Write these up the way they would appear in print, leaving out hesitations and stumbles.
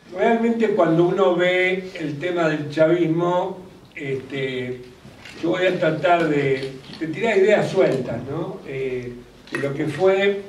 realmente cuando uno ve el tema del chavismo, yo voy a tratar de tirar ideas sueltas, ¿no? De lo que fue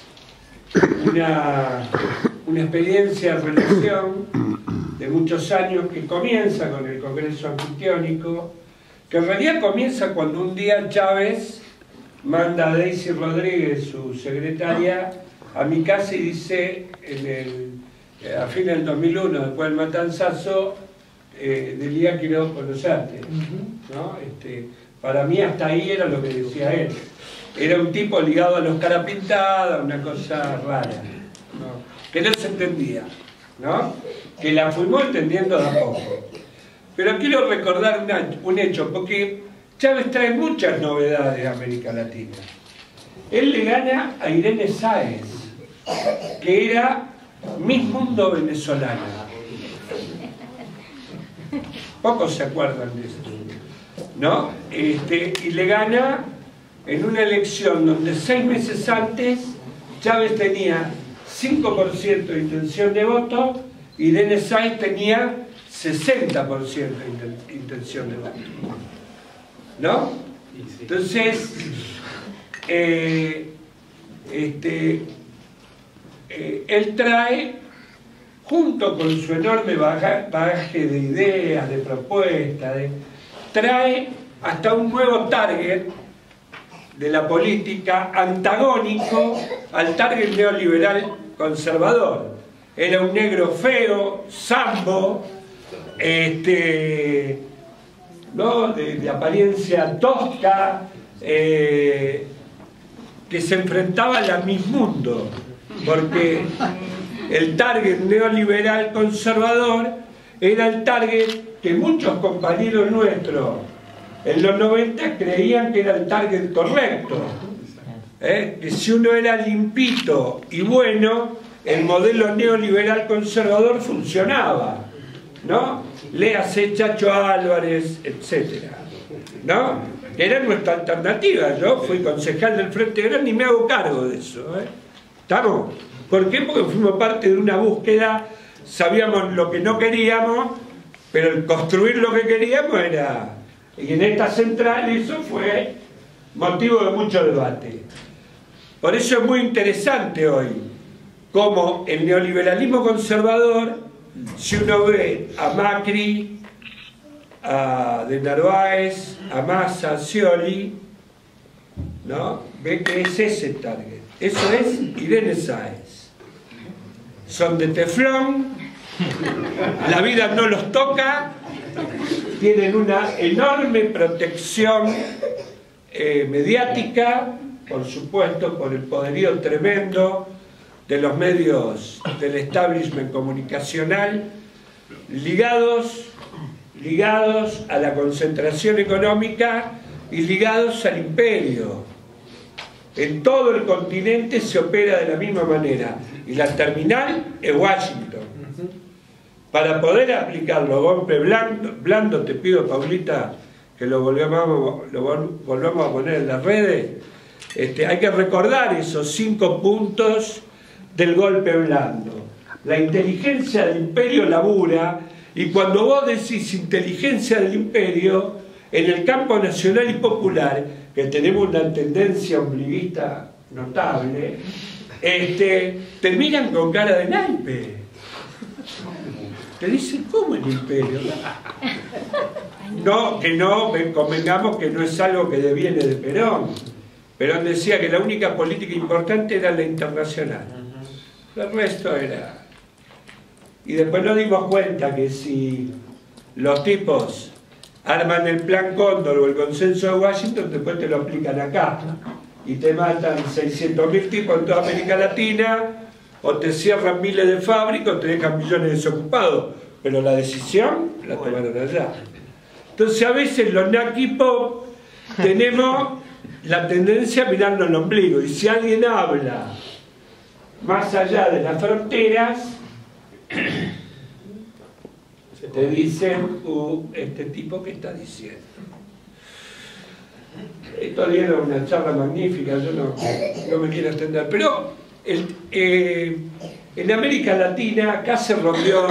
una experiencia de relación de muchos años que comienza con el Congreso Anfitriónico, que en realidad comienza cuando un día Chávez manda a Daisy Rodríguez, su secretaria, a mi casa y dice, a fines del 2001, después del matanzazo, Delía, quiero conocerte, ¿no? Para mí hasta ahí era lo que decía él. Era un tipo ligado a los cara pintada, una cosa rara, ¿no? Que no se entendía, ¿no? Que la fuimos entendiendo de a poco. Pero quiero recordar un hecho, porque Chávez trae muchas novedades a América Latina. Él le gana a Irene Sáez, que era Miss Mundo venezolana. Pocos se acuerdan de esto, ¿no? Y le gana en una elección donde 6 meses antes Chávez tenía 5% de intención de voto y Irene Sáez tenía 60% de intención de voto, ¿no? Entonces, él trae, junto con su enorme bagaje de ideas, de propuestas, trae hasta un nuevo target de la política antagónico al target neoliberal conservador. Era un negro feo, sambo, ¿no? de apariencia tosca, que se enfrentaba a la Miss Mundo, porque el target neoliberal conservador era el target que muchos compañeros nuestros en los 90 creían que era el target correcto, que si uno era limpito y bueno, el modelo neoliberal conservador funcionaba, ¿no? Léase Chacho Álvarez, etcétera, ¿no? Era nuestra alternativa. Yo fui concejal del Frente Grande y me hago cargo de eso, ¿estamos? ¿Por qué? Porque fuimos parte de una búsqueda, sabíamos lo que no queríamos, pero el construir lo que queríamos era... Y en esta central eso fue motivo de mucho debate. Por eso es muy interesante hoy cómo el neoliberalismo conservador, si uno ve a Macri, a De Narváez, a Massa, a Scioli, ¿no? Ve que es ese target. Eso es Irene Sáez. Son de teflón, la vida no los toca, tienen una enorme protección mediática, por supuesto, por el poderío tremendo de los medios del establishment comunicacional, ligados a la concentración económica y ligados al imperio. En todo el continente se opera de la misma manera y la terminal es Washington. Para poder aplicar los golpes blandos, te pido, Paulita, que lo volvamos a poner en las redes, hay que recordar esos 5 puntos del golpe blando. La inteligencia del imperio labura, y cuando vos decís inteligencia del imperio, en el campo nacional y popular, que tenemos una tendencia ombliguista notable, te miran con cara de naipe. Te dicen, ¿cómo el imperio? No, que no, convengamos que no es algo que deviene de Perón. Perón decía que la única política importante era la internacional. El resto era... Y después nos dimos cuenta que si los tipos arman el Plan Cóndor o el Consenso de Washington, después te lo aplican acá. Y te matan 600.000 tipos en toda América Latina, o te cierran miles de fábricas, o te dejan millones desocupados. Pero la decisión la tomaron allá. Entonces a veces los naki pop tenemos la tendencia a mirarnos el ombligo. Y si alguien habla más allá de las fronteras, te dicen, este tipo que está diciendo. Esto era una charla magnífica, yo no me quiero extender, pero En América Latina acá se rompió,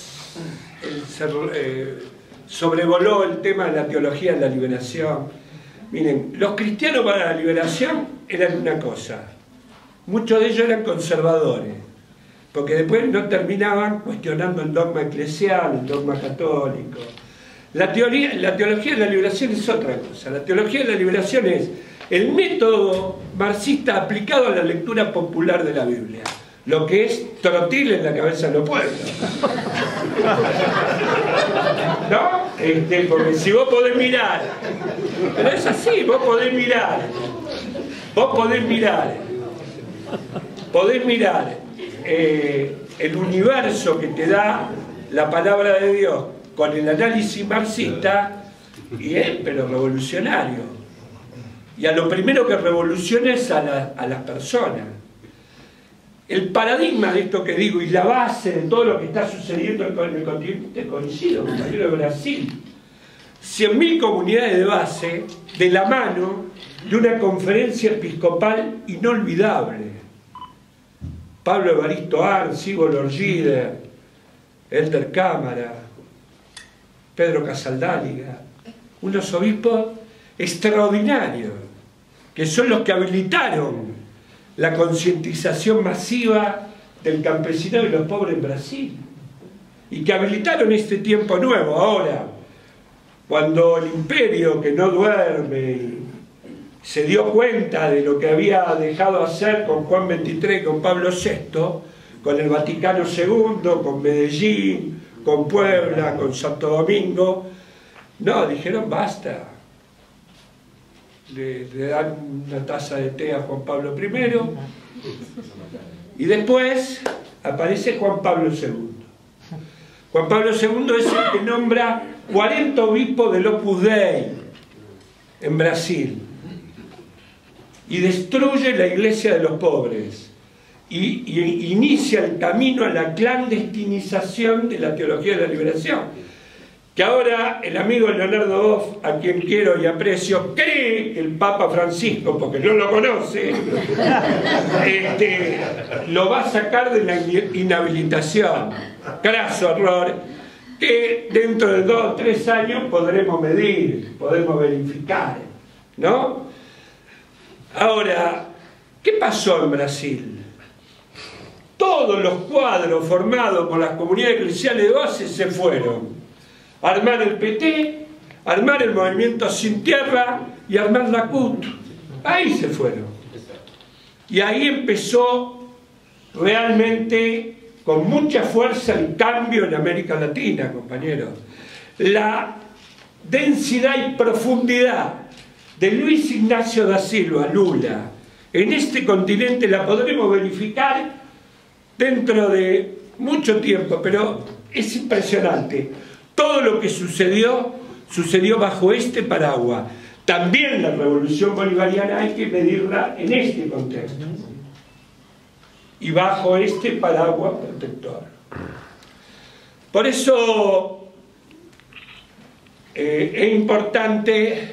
sobrevoló el tema de la teología de la liberación. Miren, los cristianos para la liberación eran una cosa, muchos de ellos eran conservadores, porque después no terminaban cuestionando el dogma eclesial, el dogma católico. La teología de la liberación es otra cosa. La teología de la liberación es el método marxista aplicado a la lectura popular de la Biblia. Lo que es trotil en la cabeza de los pueblos. ¿No? Porque si vos podés mirar, pero es así, vos podés mirar el universo que te da la palabra de Dios con el análisis marxista, y es pero revolucionario. Y a lo primero que revoluciona es a las personas. El paradigma de esto que digo y la base de todo lo que está sucediendo en el continente coincido, compañero, de Brasil. 100.000 comunidades de base de la mano de una conferencia episcopal inolvidable. Pablo Evaristo Arns, Igor Lorgider, Elder Cámara, Pedro Casaldáliga, unos obispos extraordinarios, que son los que habilitaron la concientización masiva del campesinado y los pobres en Brasil, y que habilitaron este tiempo nuevo. Ahora, cuando el imperio que no duerme se dio cuenta de lo que había dejado hacer con Juan XXIII y con Pablo VI, con el Vaticano II, con Medellín, con Puebla, con Santo Domingo, no, dijeron basta. Le dan una taza de té a Juan Pablo I y después aparece Juan Pablo II. Juan Pablo II es el que nombra 40 obispos del Opus Dei en Brasil y destruye la iglesia de los pobres y inicia el camino a la clandestinización de la teología de la liberación, que ahora el amigo Leonardo Boff, a quien quiero y aprecio, cree que el Papa Francisco, porque no lo conoce, lo va a sacar de la inhabilitación. Craso error, que dentro de 2 o 3 años podremos medir, podemos verificar, ¿no? Ahora, ¿qué pasó en Brasil? Todos los cuadros formados por las comunidades eclesiales de base se fueron. Armar el PT, armar el Movimiento Sin Tierra y armar la CUT. Ahí se fueron. Y ahí empezó realmente con mucha fuerza el cambio en América Latina, compañeros. La densidad y profundidad de Luis Ignacio da Silva, Lula, en este continente la podremos verificar dentro de mucho tiempo, pero es impresionante. Todo lo que sucedió bajo este paraguas. También la revolución bolivariana hay que medirla en este contexto y bajo este paraguas protector. Por eso es importante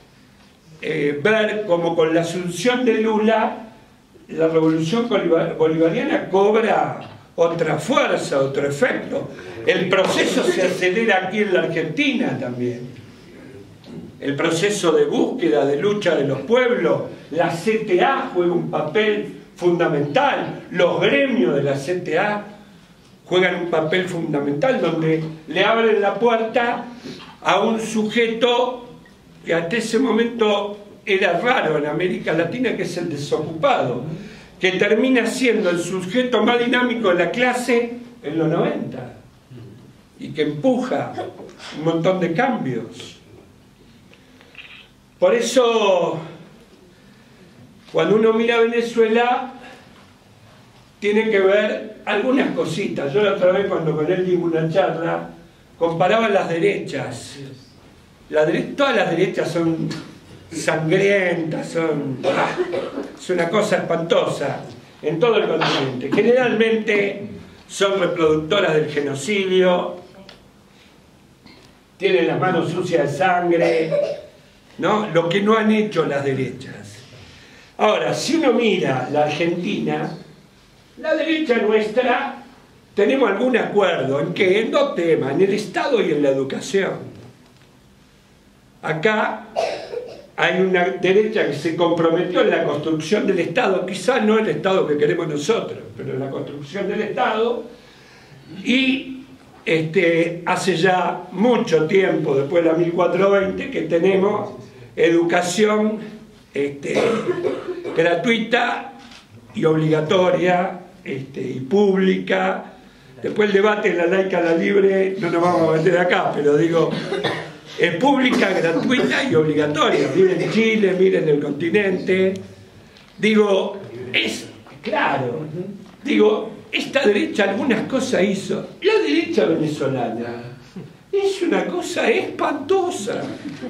ver cómo con la asunción de Lula la revolución bolivariana cobra otra fuerza, otro efecto. El proceso se acelera aquí en la Argentina también. El proceso de búsqueda, de lucha de los pueblos, la CTA juega un papel fundamental, los gremios de la CTA juegan un papel fundamental, donde le abren la puerta a un sujeto que hasta ese momento era raro en América Latina, que es el desocupado, que termina siendo el sujeto más dinámico de la clase en los 90 y que empuja un montón de cambios. Por eso, cuando uno mira Venezuela, tiene que ver algunas cositas. Yo la otra vez, cuando con él dimos una charla, comparaba las derechas. Todas las derechas son sangrientas, es una cosa espantosa en todo el continente. Generalmente son reproductoras del genocidio, tienen las manos sucias de sangre, ¿no? Lo que no han hecho las derechas. Ahora, si uno mira la Argentina, La derecha nuestra tenemos algún acuerdo en que en dos temas, en el Estado y en la educación. Acá hay una derecha que se comprometió en la construcción del Estado, quizás no el Estado que queremos nosotros, pero en la construcción del Estado, y hace ya mucho tiempo, después de la 1420, que tenemos educación gratuita y obligatoria y pública. Después el debate de la laica, la libre, no nos vamos a meter acá, pero digo, es pública, gratuita y obligatoria. Miren Chile, miren el continente. Digo, es claro, digo, esta derecha algunas cosas hizo. La derecha venezolana es una cosa espantosa.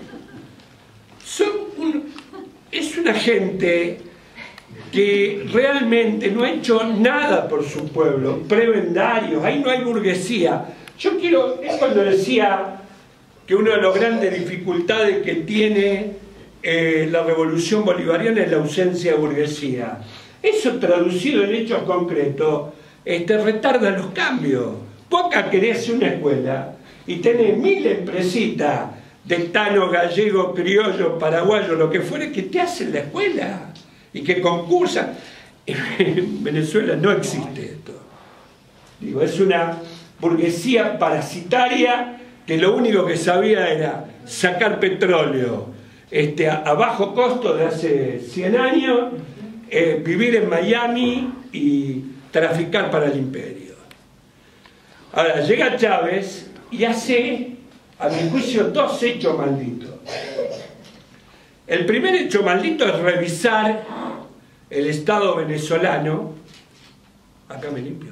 Es una gente que realmente no ha hecho nada por su pueblo, prebendarios, ahí no hay burguesía. Yo quiero, es cuando decía que una de las grandes dificultades que tiene la revolución bolivariana es la ausencia de burguesía. Eso traducido en hechos concretos retarda los cambios. Vos acá querés hacer una escuela y tenés 1000 empresitas de tano, gallego, criollo, paraguayo, lo que fuere, que te hacen la escuela y que concursan. En Venezuela no existe esto. Digo, es una burguesía parasitaria que lo único que sabía era sacar petróleo a bajo costo de hace 100 años, vivir en Miami y traficar para el imperio. Ahora, llega Chávez y hace, a mi juicio, 2 hechos malditos. El primer hecho maldito es revisar el Estado venezolano. Acá me limpio.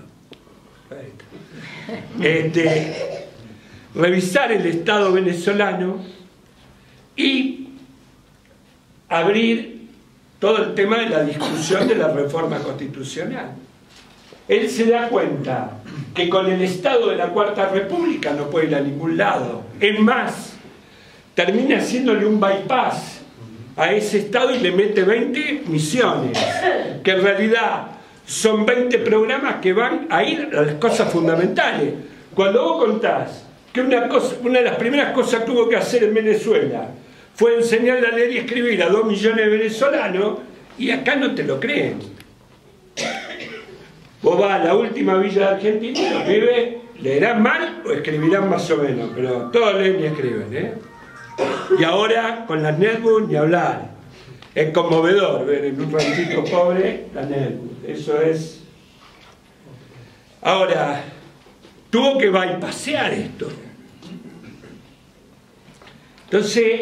Revisar el Estado venezolano y abrir todo el tema de la discusión de la reforma constitucional. Él se da cuenta que con el Estado de la Cuarta República no puede ir a ningún lado. Es más, termina haciéndole un bypass a ese Estado y le mete 20 misiones, que en realidad son 20 programas que van a ir a las cosas fundamentales. Cuando vos contás que una de las primeras cosas que tuvo que hacer en Venezuela fue enseñarle a leer y escribir a 2 millones de venezolanos, y acá no te lo creen. Vos vas a la última villa de Argentina y los pibes leerán mal o escribirán más o menos, pero todos leen y escriben, Y ahora con las netbooks ni hablar. Es conmovedor ver en un ranchito pobre la netbook. Eso es. Ahora, tuvo que bypassear esto. Entonces,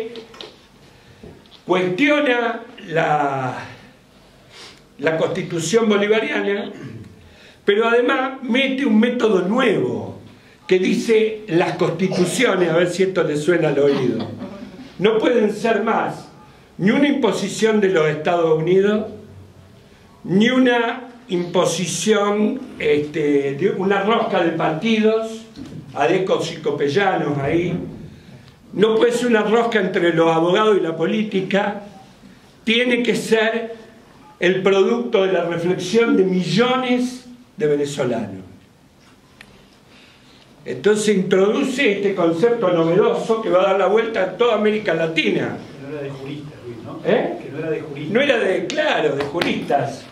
cuestiona la Constitución bolivariana, pero además mete un método nuevo que dice las constituciones, a ver si esto le suena al oído, no pueden ser más ni una imposición de los Estados Unidos, ni una imposición de una rosca de partidos, adecos y copellanos ahí, no puede ser una rosca entre los abogados y la política, tiene que ser el producto de la reflexión de millones de venezolanos. Entonces introduce este concepto novedoso que va a dar la vuelta a toda América Latina. Que no era de juristas, ¿no? Que no era de juristas. No era de, claro, de juristas.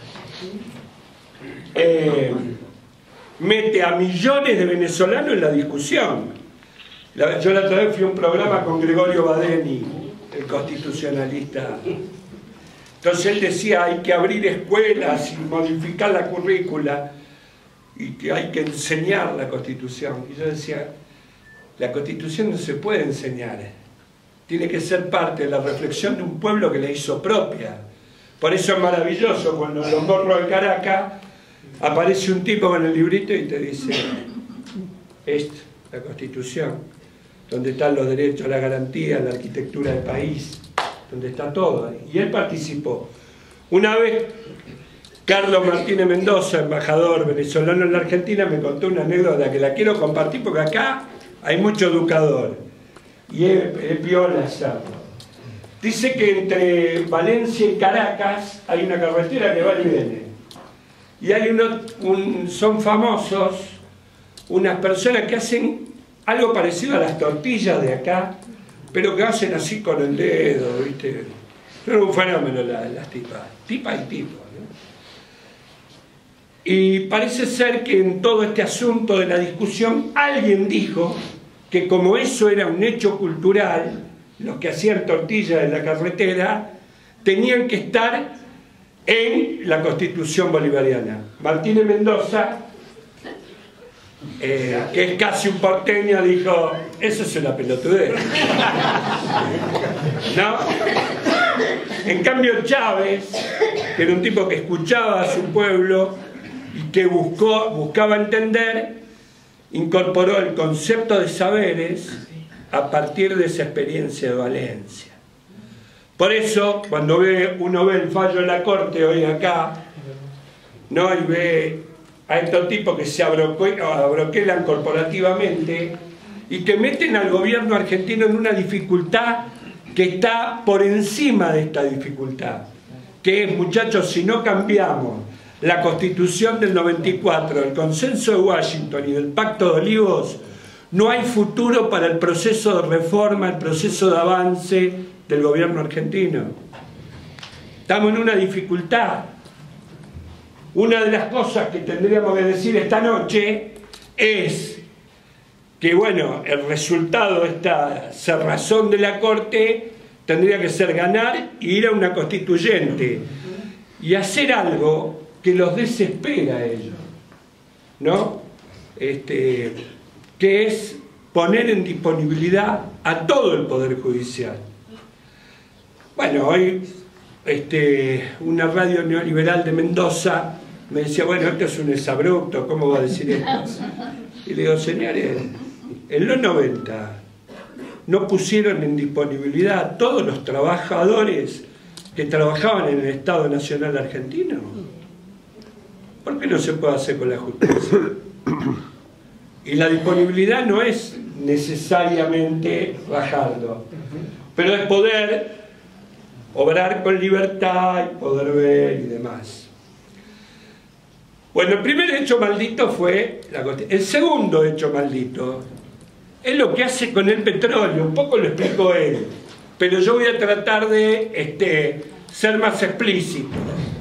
Mete a millones de venezolanos en la discusión. Yo la otra vez fui a un programa con Gregorio Badeni, el constitucionalista. Entonces él decía, hay que abrir escuelas y modificar la currícula y que hay que enseñar la Constitución. Y yo decía, la Constitución no se puede enseñar, tiene que ser parte de la reflexión de un pueblo que la hizo propia. Por eso es maravilloso cuando en los morros de Caracas aparece un tipo con el librito y te dice, esto, la Constitución, donde están los derechos, la garantía, la arquitectura del país, donde está todo ahí. Y él participó. Una vez, Carlos Martínez Mendoza, embajador venezolano en la Argentina, me contó una anécdota que la quiero compartir porque acá hay mucho educador. Y es piola hacerlo. Dice que entre Valencia y Caracas hay una carretera que va y viene. y hay son famosos unas personas que hacen algo parecido a las tortillas de acá, pero que hacen así con el dedo, ¿viste? Son un fenómeno las tipas y tipos, ¿no? Y parece ser que en todo este asunto de la discusión alguien dijo que como eso era un hecho cultural, los que hacían tortillas en la carretera tenían que estar en la Constitución bolivariana. Martínez Mendoza, que es casi un porteño, dijo, eso es una pelotudez. ¿No? En cambio Chávez, que era un tipo que escuchaba a su pueblo y que buscaba entender, incorporó el concepto de saberes a partir de esa experiencia de Valencia. Por eso, cuando uno ve el fallo de la Corte hoy acá, ¿no? Y ve a estos tipos que se abroquelan corporativamente y que meten al gobierno argentino en una dificultad que está por encima de esta dificultad, que es, muchachos, si no cambiamos la Constitución del 94, el Consenso de Washington y del Pacto de Olivos, no hay futuro para el proceso de reforma, el proceso de avance del gobierno argentino. Estamos en una dificultad. Una de las cosas que tendríamos que decir esta noche es que, bueno, el resultado de esta cerrazón de la Corte tendría que ser ganar y ir a una constituyente y hacer algo que los desespera a ellos, ¿no? Que es poner en disponibilidad a todo el Poder Judicial. Bueno, hoy una radio neoliberal de Mendoza me decía, bueno, esto es un exabrupto, ¿cómo va a decir esto? Y le digo, señores, en los 90 no pusieron en disponibilidad a todos los trabajadores que trabajaban en el Estado Nacional Argentino. ¿Por qué no se puede hacer con la justicia? Y la disponibilidad no es necesariamente bajarlo, pero es poder obrar con libertad y poder ver y demás. Bueno, el primer hecho maldito fue la Constitución. El segundo hecho maldito es lo que hace con el petróleo, un poco lo explicó él, pero yo voy a tratar de ser más explícito.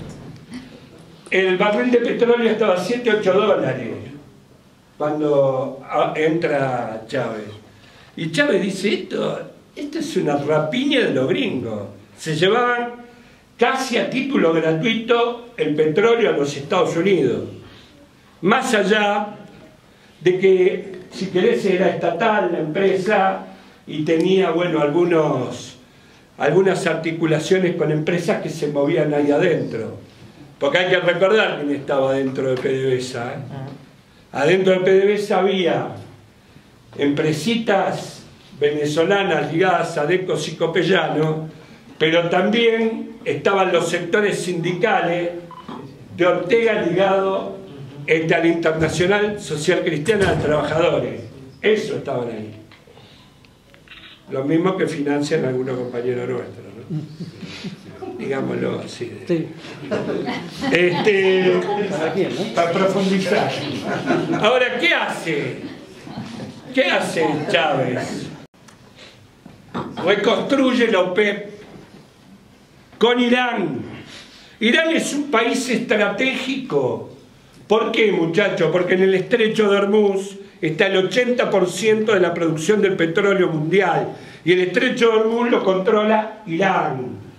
El barril de petróleo estaba a 7, 8 dólares cuando entra Chávez. Y Chávez dice, esto es una rapiña de los gringos. Se llevaban casi a título gratuito el petróleo a los Estados Unidos. Más allá de que, si querés, era estatal la empresa y tenía, bueno, algunas articulaciones con empresas que se movían ahí adentro. Porque hay que recordar quién estaba dentro de PDVSA, ¿eh? Adentro de PDVSA había empresitas venezolanas ligadas a Decos y Copellano, pero también estaban los sectores sindicales de Ortega ligado a la Internacional Social Cristiana de Trabajadores. Eso estaban ahí. Lo mismo que financian algunos compañeros nuestros, ¿no? Digámoslo así. Sí. Para profundizar. Ahora, ¿qué hace? ¿Qué hace Chávez? Reconstruye la OPEP con Irán. Irán es un país estratégico. ¿Por qué, muchachos? Porque en el estrecho de Hormuz está el 80% de la producción del petróleo mundial. Y el estrecho de Hormuz lo controla Irán.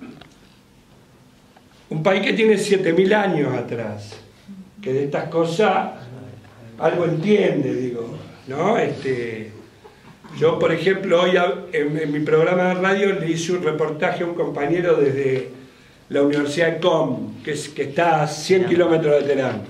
Un país que tiene 7.000 años atrás, que de estas cosas algo entiende, digo, ¿no? Yo, por ejemplo, hoy en mi programa de radio le hice un reportaje a un compañero desde la Universidad de Qom, que está a 100 kilómetros de Teherán.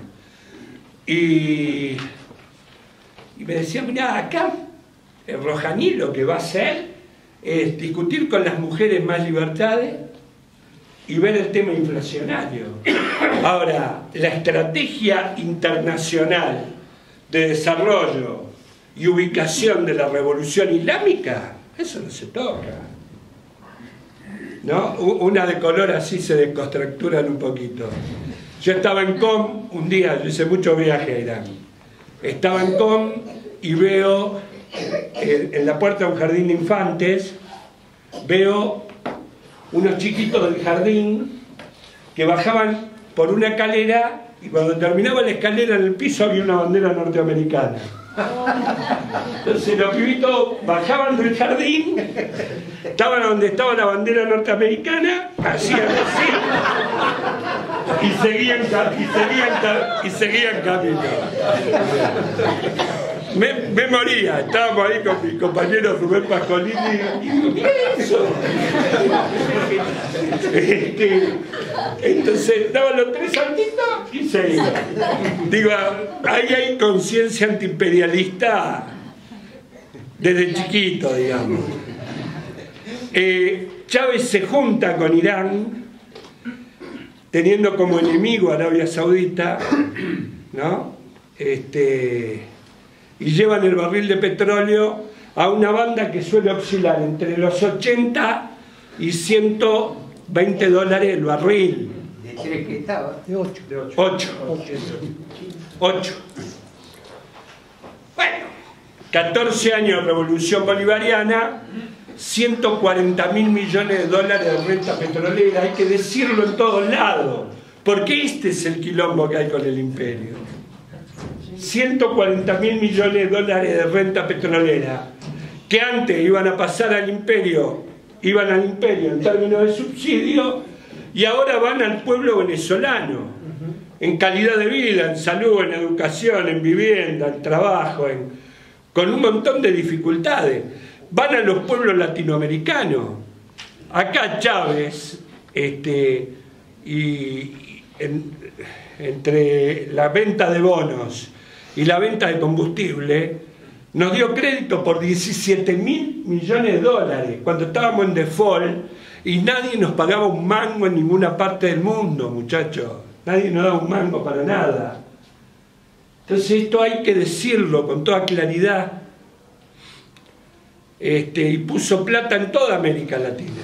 Y me decía, mirá, acá el Rohaní lo que va a hacer es discutir con las mujeres más libertades y ver el tema inflacionario. Ahora, la estrategia internacional de desarrollo y ubicación de la revolución islámica, eso no se toca, ¿no? Una de color así se desconstructuran un poquito. Yo estaba en Com un día, yo hice muchos viajes a Irán. Estaba en Com y veo en la puerta de un jardín de infantes, veo unos chiquitos del jardín que bajaban por una escalera y cuando terminaba la escalera en el piso había una bandera norteamericana. Entonces los pibitos bajaban del jardín, estaban donde estaba la bandera norteamericana, hacían así y seguían camino. Me moría, estábamos ahí con mi compañero Rubén Pascolini y digo, ¿qué es eso? Entonces daban los 3 saltitos y se iban. Digo, ahí hay conciencia antiimperialista desde chiquito, digamos. Chávez se junta con Irán, teniendo como enemigo a Arabia Saudita, ¿no? Y llevan el barril de petróleo a una banda que suele oscilar entre los 80 y 120 dólares el barril. ¿De 3 que estaba? De 8. De 8. Bueno, 14 años de revolución bolivariana, 140.000 millones de dólares de renta petrolera, hay que decirlo en todos lados, porque este es el quilombo que hay con el imperio. 140.000 millones de dólares de renta petrolera, que antes iban a pasar al imperio, en términos de subsidio, y ahora van al pueblo venezolano, en calidad de vida, en salud, en educación, en vivienda, en trabajo, con un montón de dificultades. Van a los pueblos latinoamericanos. Acá Chávez, entre la venta de bonos y la venta de combustible, nos dio crédito por 17.000 millones de dólares cuando estábamos en default y nadie nos pagaba un mango en ninguna parte del mundo, muchachos. Nadie nos daba un mango para nada. Entonces esto hay que decirlo con toda claridad. Y puso plata en toda América Latina.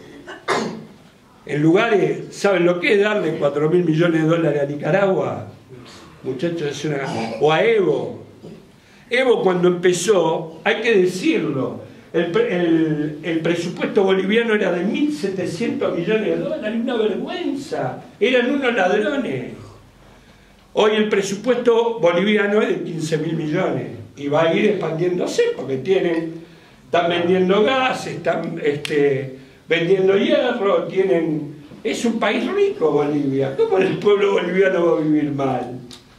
En lugares, ¿saben lo que es darle 4.000 millones de dólares a Nicaragua? Muchachos, es una... O a Evo. Evo cuando empezó, hay que decirlo, el presupuesto boliviano era de 1.700 millones de dólares, una vergüenza, eran unos ladrones. Hoy el presupuesto boliviano es de 15.000 millones y va a ir expandiéndose porque están vendiendo gas, están vendiendo hierro, es un país rico Bolivia. ¿Cómo el pueblo boliviano va a vivir mal?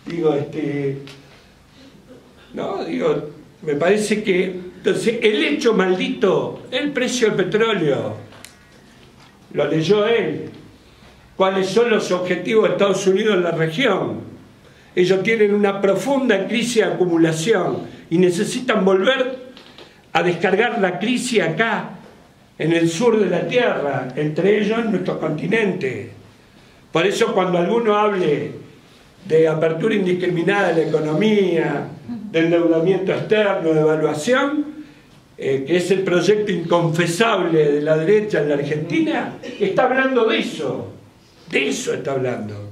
Me parece que entonces el hecho maldito, el precio del petróleo, lo leyó él. ¿Cuáles son los objetivos de Estados Unidos en la región? Ellos tienen una profunda crisis de acumulación y necesitan volver a descargar la crisis acá, en el sur de la Tierra, entre ellos nuestro continente. Por eso cuando alguno hable de apertura indiscriminada de la economía, de endeudamiento externo, de devaluación, que es el proyecto inconfesable de la derecha en la Argentina, está hablando de eso está hablando.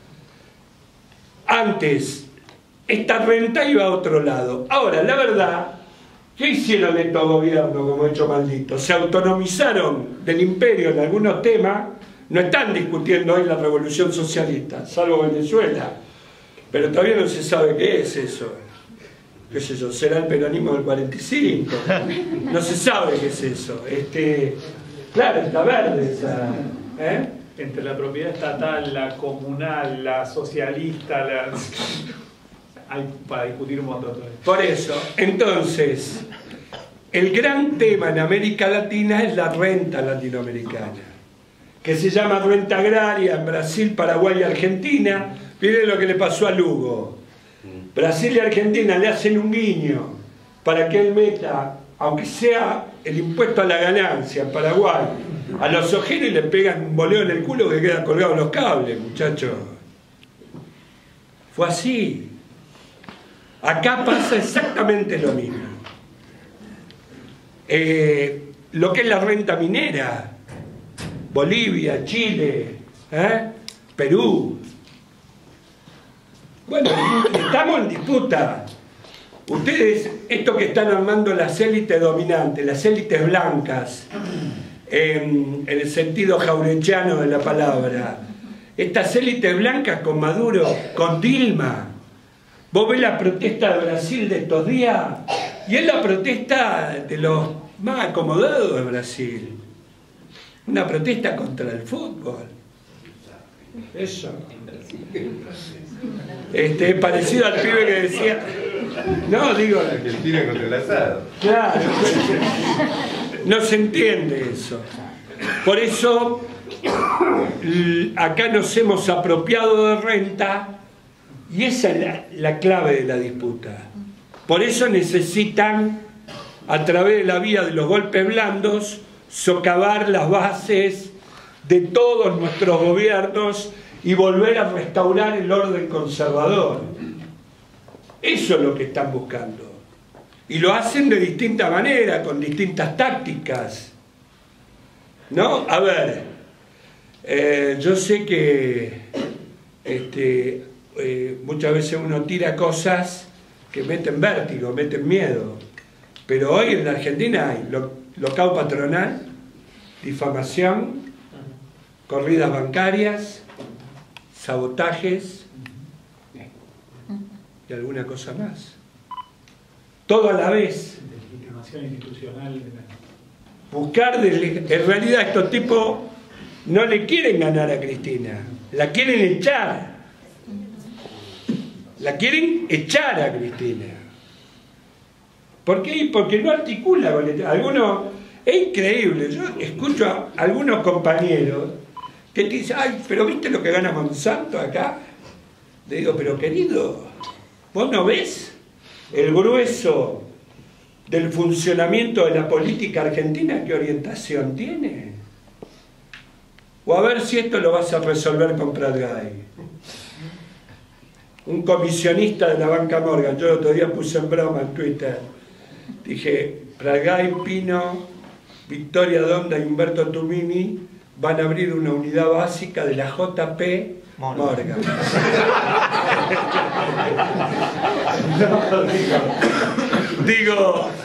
Antes, esta renta iba a otro lado. Ahora, la verdad, ¿qué hicieron estos gobiernos como hecho maldito? Se autonomizaron del imperio en algunos temas. No están discutiendo hoy la revolución socialista, salvo Venezuela, pero todavía no se sabe qué es eso. ¿Qué es eso? ¿Será el peronismo del 45? No se sabe qué es eso. Claro, está verde esa... Entre la propiedad estatal, la comunal, la socialista, hay para discutir un montón. Por eso, entonces, el gran tema en América Latina es la renta latinoamericana, que se llama renta agraria en Brasil, Paraguay y Argentina. Miren lo que le pasó a Lugo. Brasil y Argentina le hacen un guiño para que él meta, aunque sea el impuesto a la ganancia en Paraguay, a los ojeros y le pegan un boleo en el culo que queda colgado en los cables, muchachos. Fue así. Acá pasa exactamente lo mismo. Lo que es la renta minera, Bolivia, Chile, Perú, Bueno, estamos en disputa. Ustedes, esto que están armando las élites dominantes, las élites blancas, en el sentido jaurechiano de la palabra, estas élites blancas con Maduro, con Dilma. Vos ves la protesta de Brasil de estos días y es la protesta de los más acomodados de Brasil. Una protesta contra el fútbol. Eso. Es parecido al pibe que decía. No, digo. Argentina contra el asado. Claro. No se entiende eso. Por eso, acá nos hemos apropiado de renta y esa es la clave de la disputa. Por eso necesitan, a través de la vía de los golpes blandos, socavar las bases de todos nuestros gobiernos y volver a restaurar el orden conservador. Eso es lo que están buscando. Y lo hacen de distinta manera, con distintas tácticas. ¿No? A ver, yo sé que muchas veces uno tira cosas que meten vértigo, meten miedo. Pero hoy en la Argentina hay locao patronal, difamación, corridas bancarias, sabotajes y alguna cosa más. Todo a la vez. Legitimación institucional. Buscar, en realidad estos tipos no le quieren ganar a Cristina, la quieren echar. La quieren echar a Cristina. ¿Por qué? Porque no articula con algunos. Es increíble, yo escucho a algunos compañeros que te dicen, ay, pero ¿viste lo que gana Monsanto acá? Le digo, pero querido, ¿vos no ves el grueso del funcionamiento de la política argentina? ¿Qué orientación tiene? O a ver si esto lo vas a resolver con Prat-Gay. Un comisionista de la banca Morgan, yo el otro día puse en broma en Twitter, dije, Prat-Gay, Pino, Victoria Donda y Humberto Tumini van a abrir una unidad básica de la JP Morgan. Digo,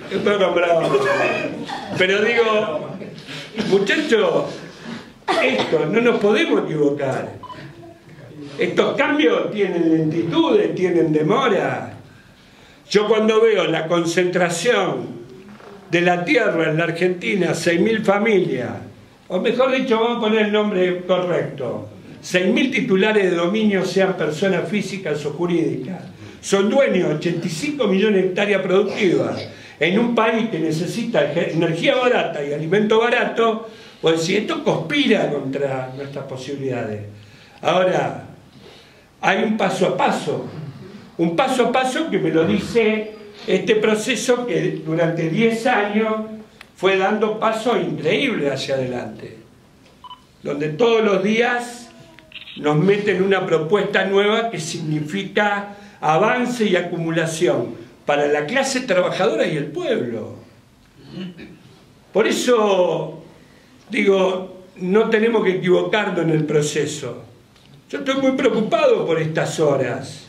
pero digo, muchachos, esto no nos podemos equivocar. Estos cambios tienen lentitudes, tienen demora. Yo cuando veo la concentración de la tierra en la Argentina, 6.000 familias, o mejor dicho, vamos a poner el nombre correcto, 6.000 titulares de dominio, sean personas físicas o jurídicas, son dueños de 85 millones de hectáreas productivas, en un país que necesita energía barata y alimento barato, pues si esto conspira contra nuestras posibilidades. Ahora, hay un paso a paso que me lo dice este proceso que durante 10 años fue dando pasos increíbles hacia adelante, donde todos los días nos meten una propuesta nueva que significa avance y acumulación para la clase trabajadora y el pueblo. Por eso digo, no tenemos que equivocarnos en el proceso. Yo estoy muy preocupado por estas horas.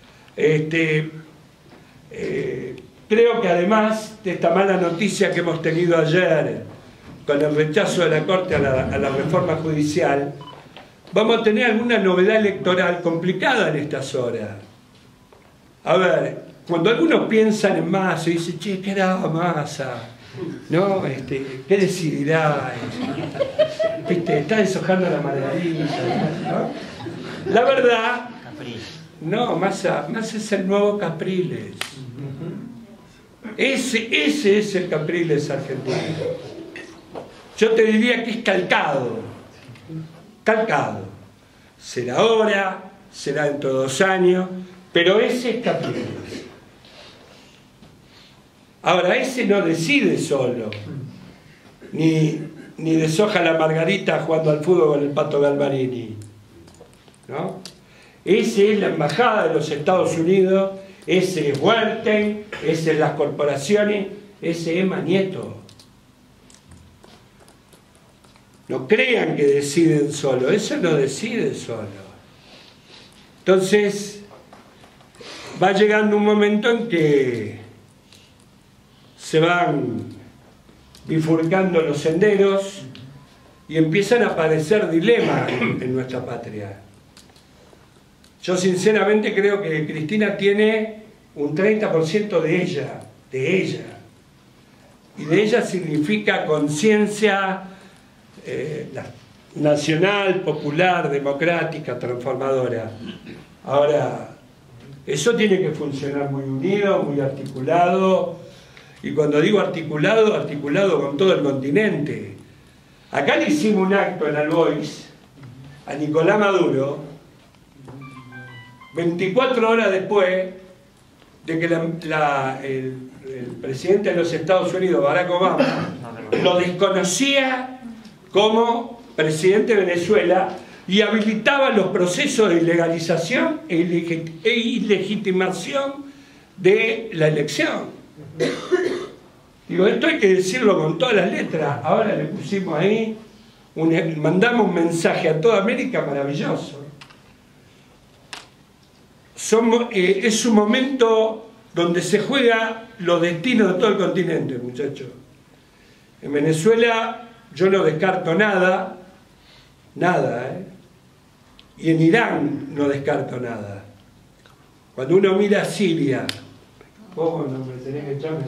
Creo que además de esta mala noticia que hemos tenido ayer con el rechazo de la Corte a la reforma judicial, vamos a tener alguna novedad electoral complicada en estas horas. A ver, cuando algunos piensan en Massa y dicen, che, ¿qué hará Massa? ¿No? ¿Qué decidirá? ¿Viste? Está deshojando la margarita, ¿no? La verdad, no, Massa es el nuevo Capriles. Ese es el Capriles argentino. Yo te diría que es calcado. Será ahora, será dentro de 2 años, pero ese es Capriles. Ahora, ese no decide solo, ni deshoja la margarita jugando al fútbol con el Pato Galvarini, ¿no? Ese es la embajada de los Estados Unidos, ese es Wertheim, ese es las corporaciones, ese es Manieto. No crean que deciden solo, eso no decide solo. Entonces, va llegando un momento en que se van bifurcando los senderos y empiezan a aparecer dilemas en nuestra patria. Yo sinceramente creo que Cristina tiene un 30% de ella. Y de ella significa conciencia nacional, popular, democrática, transformadora. Ahora, eso tiene que funcionar muy unido, muy articulado, y cuando digo articulado, articulado con todo el continente. Acá le hicimos un acto en Albois a Nicolás Maduro, 24 horas después de que el presidente de los Estados Unidos, Barack Obama, lo desconocía como presidente de Venezuela y habilitaba los procesos de ilegalización e ilegitimación de la elección. Digo, esto hay que decirlo con todas las letras. Ahora le pusimos ahí, mandamos un mensaje a toda América maravilloso. Es un momento donde se juega los destinos de todo el continente, muchachos. En Venezuela yo no descarto nada, y en Irán no descarto nada. Cuando uno mira a Siria, ¿cómo no me tenés que echar?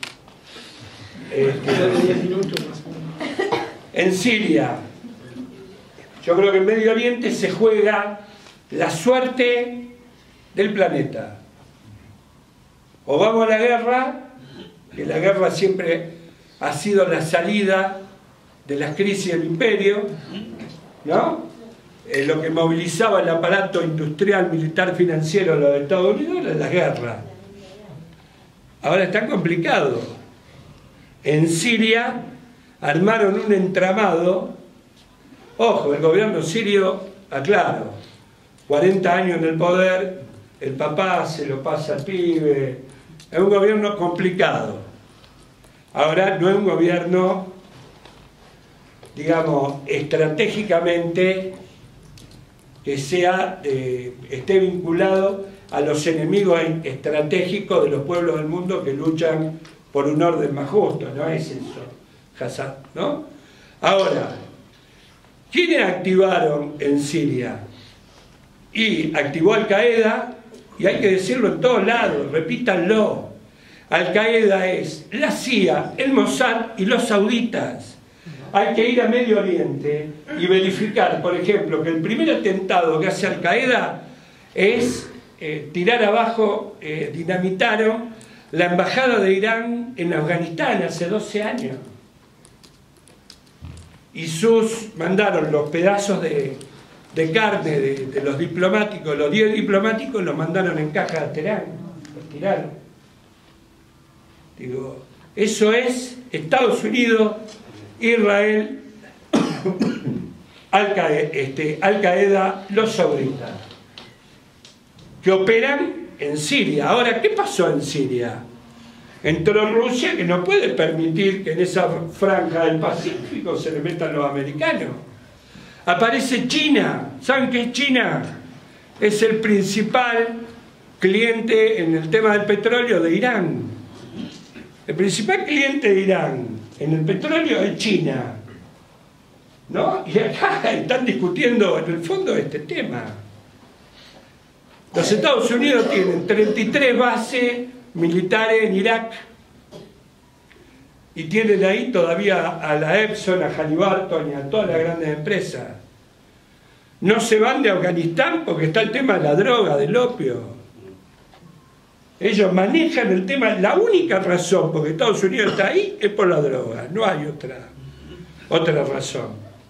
En Siria, yo creo que en Medio Oriente se juega la suerte del planeta. O vamos a la guerra, que la guerra siempre ha sido la salida de las crisis del imperio, ¿no? Lo que movilizaba el aparato industrial, militar, financiero de los Estados Unidos era la guerra. Ahora está complicado. En Siria armaron un entramado. Ojo, el gobierno sirio, aclaro, 40 años en el poder, el papá se lo pasa al pibe, es un gobierno complicado. Ahora no es un gobierno, digamos, estratégicamente que esté vinculado a los enemigos estratégicos de los pueblos del mundo que luchan por un orden más justo. No es eso, Hassan, ¿no? Ahora, ¿quiénes activaron en Siria? Y activó Al-Qaeda, y hay que decirlo en todos lados, repítanlo. Al-Qaeda es la CIA, el Mossad y los sauditas. Hay que ir a Medio Oriente y verificar, por ejemplo, que el primer atentado que hace Al-Qaeda es tirar abajo, dinamitaron la embajada de Irán en Afganistán hace 12 años. Y mandaron los pedazos de carne de los diplomáticos, los 10 diplomáticos los mandaron en caja a Teherán, los tiraron. Digo, eso es Estados Unidos, Israel, Al-Qaeda, los sauditas, que operan en Siria. Ahora, ¿qué pasó en Siria? Entró Rusia, que no puede permitir que en esa franja del Pacífico se le metan los americanos. Aparece China. ¿Saben qué es China? Es el principal cliente en el tema del petróleo de Irán. El principal cliente de Irán en el petróleo es China, ¿no? Y acá están discutiendo en el fondo este tema. Los Estados Unidos tienen 33 bases militares en Irak y tienen ahí todavía a la Epson, a Halliburton y a todas las grandes empresas. No se van de Afganistán porque está el tema de la droga, del opio. Ellos manejan el tema, la única razón por que Estados Unidos está ahí es por la droga, no hay otra razón.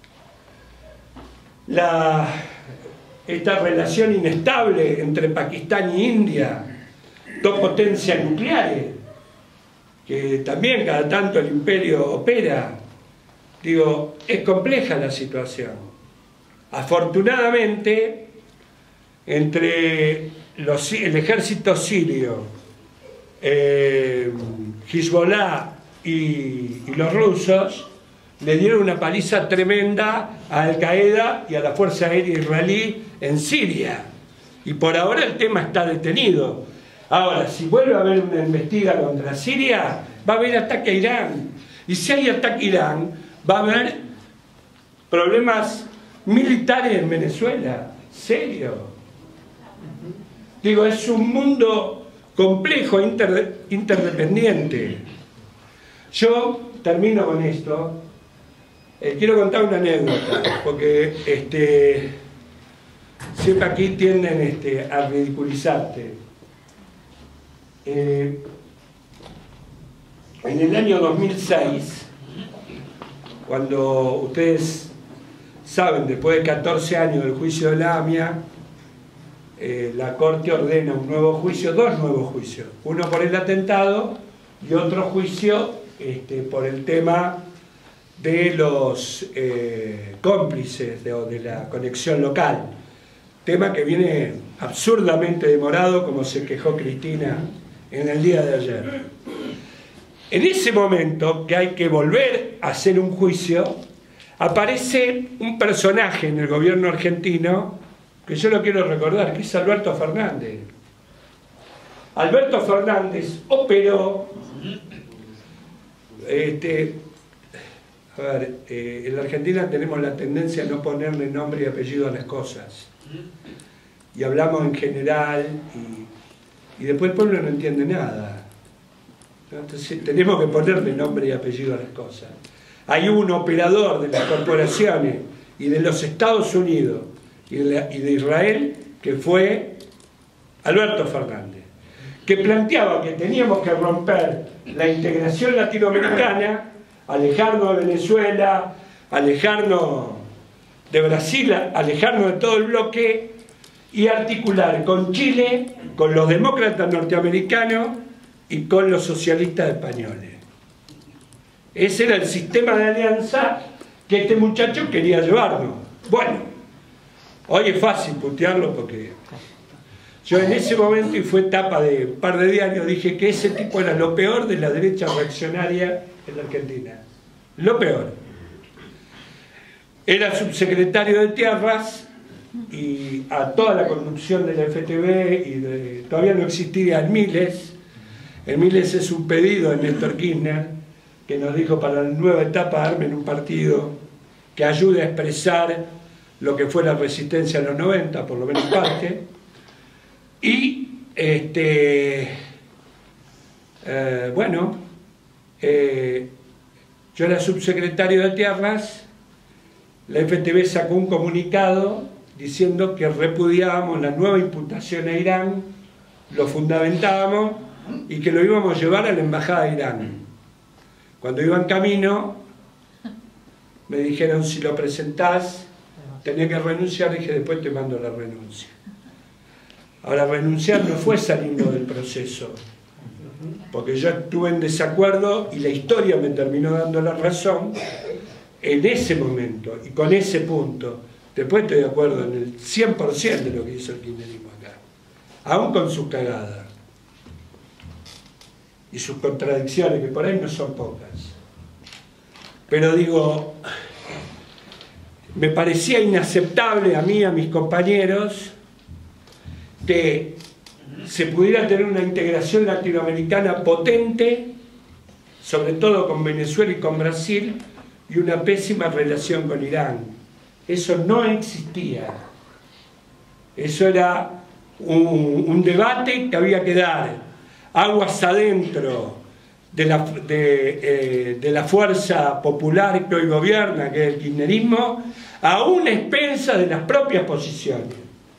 Esta relación inestable entre Pakistán y India, dos potencias nucleares, que también cada tanto el imperio opera, digo, es compleja la situación. Afortunadamente, entre el ejército sirio, Hezbollah y los rusos le dieron una paliza tremenda a Al-Qaeda y a la Fuerza Aérea Israelí en Siria. Y por ahora el tema está detenido. Ahora, si vuelve a haber una embestida contra Siria, va a haber ataque a Irán. Y si hay ataque a Irán, va a haber problemas militares en Venezuela. ¿Serio? Digo, es un mundo complejo, interdependiente. Yo termino con esto. Quiero contar una anécdota, porque siempre aquí tienden a ridiculizarte. En el año 2006, cuando ustedes saben, después de 14 años del juicio de la AMIA, la Corte ordena un nuevo juicio, dos nuevos juicios, uno por el atentado y otro juicio por el tema de los cómplices de la conexión local, tema que viene absurdamente demorado, como se quejó Cristina en el día de ayer. En ese momento, que hay que volver a hacer un juicio, aparece un personaje en el gobierno argentino, que yo lo quiero recordar, que es Alberto Fernández. Alberto Fernández operó, a ver, en la Argentina tenemos la tendencia a no ponerle nombre y apellido a las cosas. Y hablamos en general, y después el pueblo no entiende nada. Entonces tenemos que ponerle nombre y apellido a las cosas. Hay un operador de las corporaciones y de los Estados Unidos y de Israel, que fue Alberto Fernández, que planteaba que teníamos que romper la integración latinoamericana, alejarnos de Venezuela, alejarnos de Brasil, alejarnos de todo el bloque y articular con Chile, con los demócratas norteamericanos y con los socialistas españoles. Ese era el sistema de alianza que este muchacho quería llevarnos. Bueno, hoy es fácil putearlo porque yo en ese momento, y fue etapa de un par de diarios, dije que ese tipo era lo peor de la derecha reaccionaria en la Argentina. Lo peor. Era subsecretario de Tierras y a toda la conducción de la FTV y todavía no existía el Miles. El Miles es un pedido de Néstor Kirchner que nos dijo para la nueva etapa armen un partido que ayude a expresar lo que fue la resistencia en los 90, por lo menos parte. Y bueno, yo era subsecretario de Tierras, la FTV sacó un comunicado diciendo que repudiábamos la nueva imputación a Irán, lo fundamentábamos y que lo íbamos a llevar a la embajada de Irán. Cuando iba en camino me dijeron, si lo presentás tenía que renunciar. Dije, después te mando la renuncia. Ahora, renunciar no fue saliendo del proceso, porque yo estuve en desacuerdo y la historia me terminó dando la razón en ese momento y con ese punto. Después estoy de acuerdo en el 100% de lo que hizo el kirchnerismo acá, aún con sus cagadas y sus contradicciones, que por ahí no son pocas. Pero digo, me parecía inaceptable a mí, a mis compañeros, que se pudiera tener una integración latinoamericana potente, sobre todo con Venezuela y con Brasil, y una pésima relación con Irán. Eso no existía. Eso era un debate que había que dar aguas adentro de la fuerza popular que hoy gobierna, que es el kirchnerismo, a una expensa de las propias posiciones.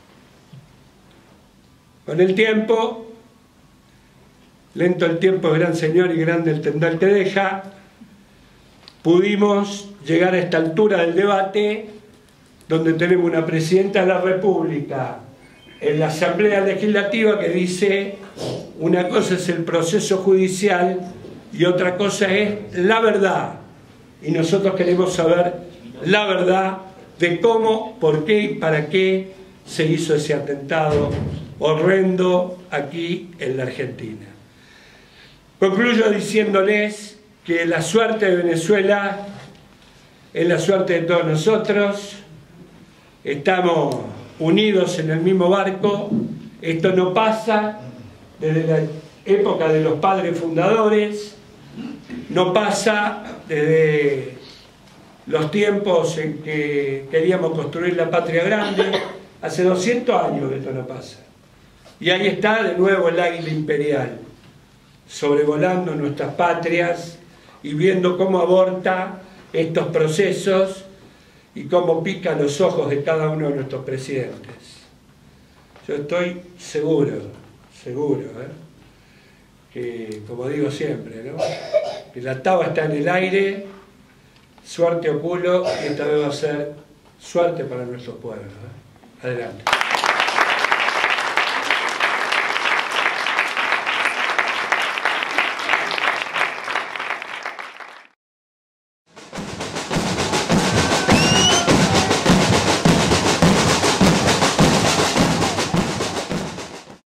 Con el tiempo, lento el tiempo, gran señor, y grande el tendal que deja, pudimos llegar a esta altura del debate, donde tenemos una presidenta de la República en la Asamblea Legislativa que dice, una cosa es el proceso judicial y otra cosa es la verdad. Y nosotros queremos saber la verdad de cómo, por qué y para qué se hizo ese atentado horrendo aquí en la Argentina. Concluyo diciéndoles que la suerte de Venezuela es la suerte de todos nosotros. Estamos unidos en el mismo barco. Esto no pasa desde la época de los padres fundadores, no pasa desde los tiempos en que queríamos construir la patria grande. Hace 200 años que esto no pasa. Y ahí está de nuevo el águila imperial, sobrevolando nuestras patrias y viendo cómo aborta estos procesos y cómo pica los ojos de cada uno de nuestros presidentes. Yo estoy seguro, que, como digo siempre, ¿no?, que la taba está en el aire, suerte o culo, y esta vez va a ser suerte para nuestro pueblo, ¿eh? Adelante.